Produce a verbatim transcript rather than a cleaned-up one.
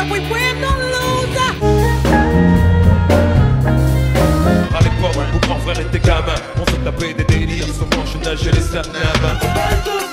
we win, don't lose. À l'époque, mon grand frère était gamin. On se tapait des délires, son manche nageait les snaps.